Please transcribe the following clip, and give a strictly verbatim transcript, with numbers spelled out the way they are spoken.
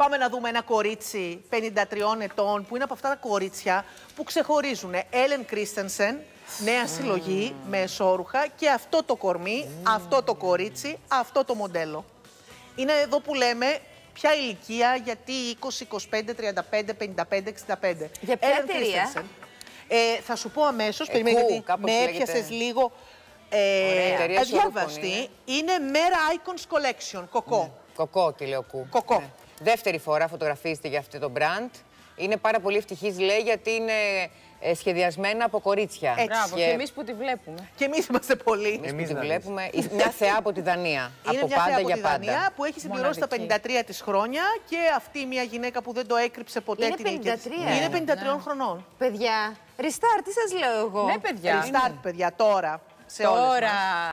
Πάμε να δούμε ένα κορίτσι πενήντα τριών ετών που είναι από αυτά τα κορίτσια που ξεχωρίζουν. Έλεν Κρίστενσεν, νέα συλλογή mm. με εσώρουχα και αυτό το κορμί, mm. αυτό το κορίτσι, αυτό το μοντέλο. Είναι εδώ που λέμε ποια ηλικία, γιατί είκοσι, είκοσι πέντε, τριάντα πέντε, πενήντα πέντε, εξήντα πέντε. Για ποια εταιρεία? Ε, θα σου πω αμέσως, ε, περιμένει γιατί με έπιασες λίγο ε, αδιάβαστη. Είναι Mera Icons Collection, κοκό. Ναι. Κοκό, τηλεοκού. Κοκό. Ναι. Δεύτερη φορά φωτογραφίζεται για αυτό το brand. Είναι πάρα πολύ ευτυχής, λέει, γιατί είναι ε, σχεδιασμένα από κορίτσια. Έτσι. Μπράβο, και, και εμείς που τη βλέπουμε. Και εμείς είμαστε πολλοί. Εμείς που τη βλέπουμε. Μια θεά από τη Δανία. Είναι από μια πάντα θεά από για τη πάντα. Δανία που έχει συμπληρώσει τα πενήντα τρία της χρόνια και αυτή μια γυναίκα που δεν το έκρυψε ποτέ είναι την ηλικία της. πενήντα τρία. Είναι πενήντα τριών ναι. χρονών. Παιδιά, restart, τι σας λέω εγώ. Ναι, παιδιά. Restart, παιδιά, τώρα. Σε τώρα. όλες μας.